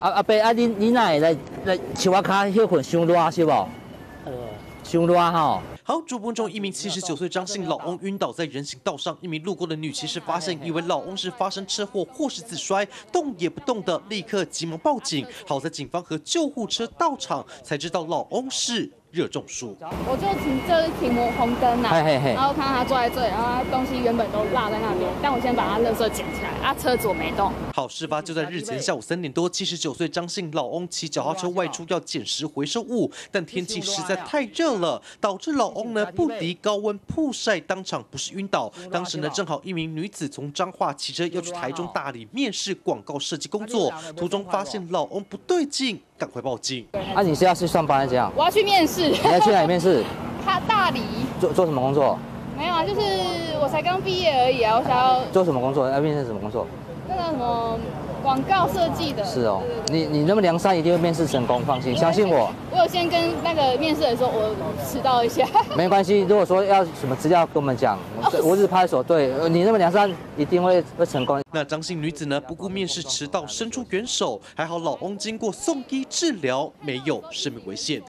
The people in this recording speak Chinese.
阿伯，你哪会来树仔骹迄份伤热是无？伤热吼。 好，主播中一名79岁张姓老翁晕倒在人行道上，一名路过的女骑士发现，以为老翁是发生车祸或是自摔，动也不动的，立刻急忙报警。好在警方和救护车到场，才知道老翁是热中暑。 我就停红灯呐，然后看到他坐在这里，然后他东西原本都落在那边，但我先把他垃圾捡起来，车子我没动。 好，事发就在日前下午3点多，79岁张姓老翁骑脚踏车外出要捡拾回收物，但天气实在太热了，导致老翁呢不敌高温曝晒，当场不是晕倒。当时呢正好一名女子从彰化骑车要去台中大理面试广告设计工作，途中发现老翁不对劲，赶快报警。 你是要去上班还是怎样？ 我要去面试。 你要去哪里面试？ 大理。 做什么工作？ 没有啊，就是我才刚毕业而已啊，我想要做什么工作？要面试什么工作？ 那个什么广告设计的。 是哦，你那么良善，一定会面试成功，放心，相信我。 我有先跟那个面试的时候，我迟到一下。 没关系，如果说要什么资料跟我们讲，我是派出所对，你那么良善，一定会成功。 那张姓女子呢，不顾面试迟到，伸出援手，还好老翁经过送医治疗，没有生命危险。